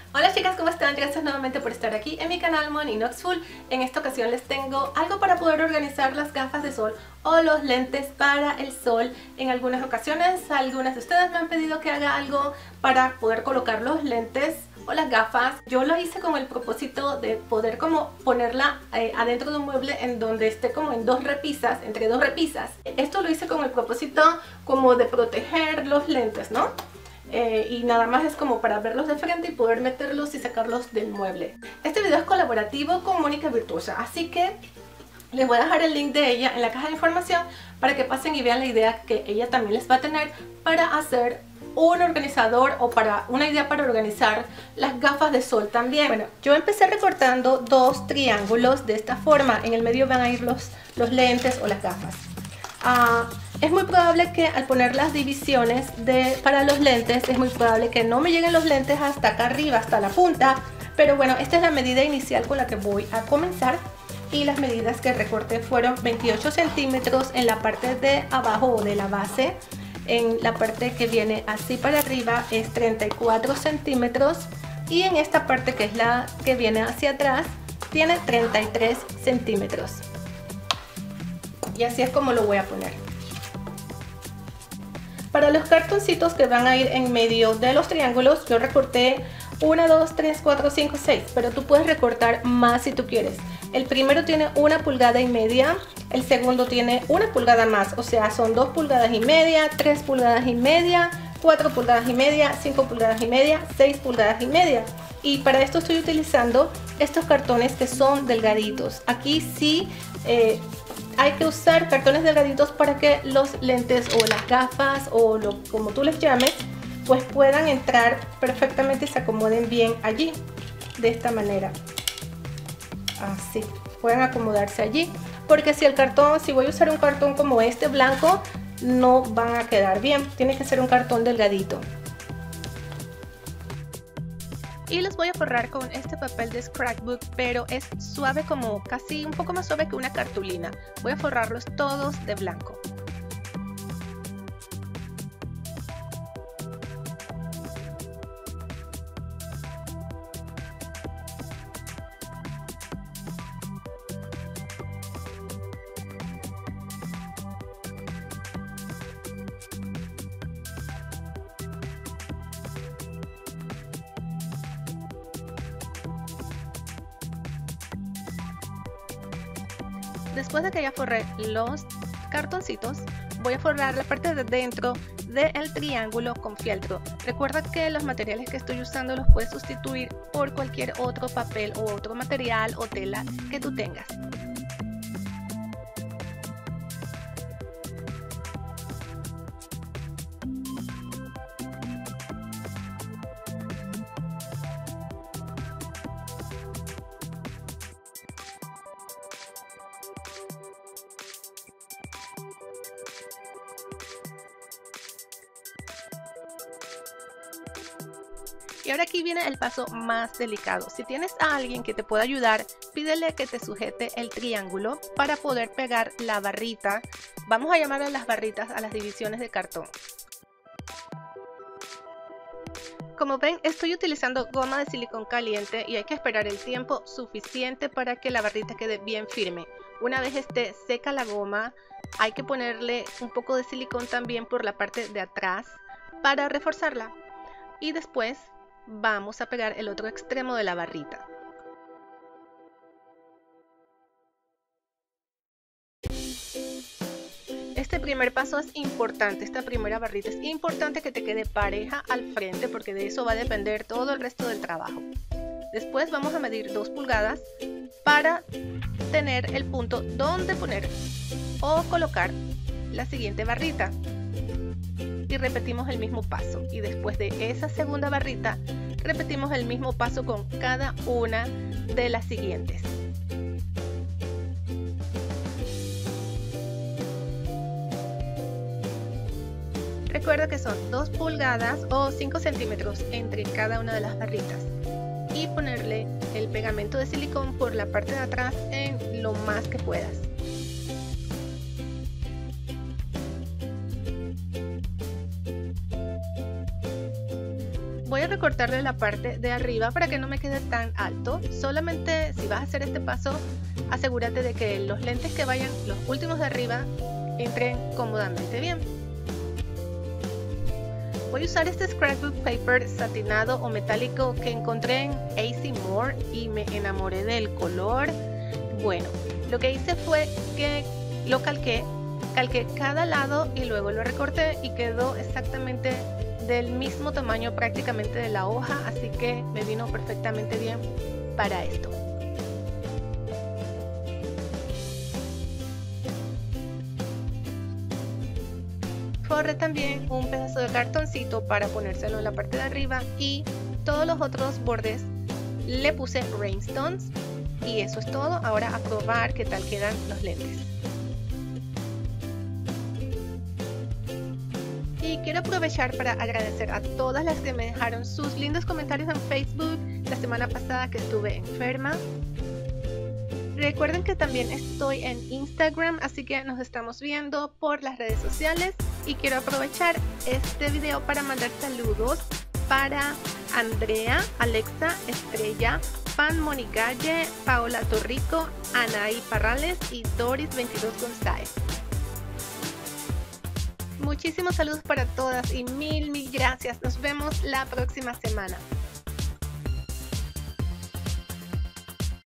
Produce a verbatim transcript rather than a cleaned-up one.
Hola chicas, ¿cómo están? Gracias nuevamente por estar aquí en mi canal Moninoxful. En esta ocasión les tengo algo para poder organizar las gafas de sol o los lentes para el sol. En algunas ocasiones, algunas de ustedes me han pedido que haga algo para poder colocar los lentes o las gafas. Yo lo hice con el propósito de poder como ponerla eh, adentro de un mueble en donde esté como en dos repisas, entre dos repisas. Esto lo hice con el propósito como de proteger los lentes, ¿no? Eh, y nada más es como para verlos de frente y poder meterlos y sacarlos del mueble. Este video es colaborativo con Mónica Virtuosa, así que les voy a dejar el link de ella en la caja de información para que pasen y vean la idea que ella también les va a tener para hacer un organizador o para una idea para organizar las gafas de sol también. Bueno, yo empecé recortando dos triángulos de esta forma. En el medio van a ir los, los lentes o las gafas. Uh, es muy probable que al poner las divisiones de, para los lentes, es muy probable que no me lleguen los lentes hasta acá arriba, hasta la punta. Pero bueno, esta es la medida inicial con la que voy a comenzar. Y las medidas que recorté fueron veintiocho centímetros en la parte de abajo o de la base. En la parte que viene así para arriba es treinta y cuatro centímetros. Y en esta parte que es la que viene hacia atrás tiene treinta y tres centímetros. Y así es como lo voy a poner. Para los cartoncitos que van a ir en medio de los triángulos, yo recorté uno, dos, tres, cuatro, cinco, seis, pero tú puedes recortar más si tú quieres. El primero tiene una pulgada y media, el segundo tiene una pulgada más, o sea, son dos pulgadas y media, tres pulgadas y media, cuatro pulgadas y media, cinco pulgadas y media, seis pulgadas y media. Y para esto estoy utilizando estos cartones que son delgaditos. Aquí sí eh, hay que usar cartones delgaditos para que los lentes o las gafas o lo, como tú les llames, pues puedan entrar perfectamente y se acomoden bien allí, de esta manera. Así, pueden acomodarse allí, porque si el cartón, si voy a usar un cartón como este blanco, no van a quedar bien. Tiene que ser un cartón delgadito. Y los voy a forrar con este papel de scrapbook, pero es suave, como casi un poco más suave que una cartulina. Voy a forrarlos todos de blanco. Después de que ya forré los cartoncitos, voy a forrar la parte de dentro del triángulo con fieltro. Recuerda que los materiales que estoy usando los puedes sustituir por cualquier otro papel o otro material o tela que tú tengas. Y ahora aquí viene el paso más delicado. Si tienes a alguien que te pueda ayudar, pídele que te sujete el triángulo para poder pegar la barrita. Vamos a llamar a las barritas a las divisiones de cartón. Como ven, estoy utilizando goma de silicón caliente y hay que esperar el tiempo suficiente para que la barrita quede bien firme. Una vez esté seca la goma, hay que ponerle un poco de silicón también por la parte de atrás para reforzarla. Y después vamos a pegar el otro extremo de la barrita. Este primer paso es importante, esta primera barrita es importante que te quede pareja al frente, porque de eso va a depender todo el resto del trabajo. Después vamos a medir dos pulgadas para tener el punto donde poner o colocar la siguiente barrita. Y repetimos el mismo paso, y después de esa segunda barrita repetimos el mismo paso con cada una de las siguientes. Recuerda que son dos pulgadas o cinco centímetros entre cada una de las barritas y ponerle el pegamento de silicón por la parte de atrás en lo más que puedas. Voy a recortarle la parte de arriba para que no me quede tan alto. Solamente si vas a hacer este paso, asegúrate de que los lentes que vayan, los últimos de arriba, entren cómodamente bien. Voy a usar este scrapbook paper satinado o metálico que encontré en A C Moore y me enamoré del color. Bueno, lo que hice fue que lo calqué, calqué cada lado y luego lo recorté y quedó exactamente del mismo tamaño prácticamente de la hoja, así que me vino perfectamente bien para esto. Forré también un pedazo de cartoncito para ponérselo en la parte de arriba y todos los otros bordes le puse rhinestones y eso es todo. Ahora a probar qué tal quedan los lentes. Y quiero aprovechar para agradecer a todas las que me dejaron sus lindos comentarios en Facebook la semana pasada que estuve enferma. Recuerden que también estoy en Instagram, así que nos estamos viendo por las redes sociales. Y quiero aprovechar este video para mandar saludos para Andrea, Alexa, Estrella, Pan Monigalle, Paola Torrico, Anaí Parrales y Doris veintidós González. Muchísimos saludos para todas y mil, mil gracias. Nos vemos la próxima semana.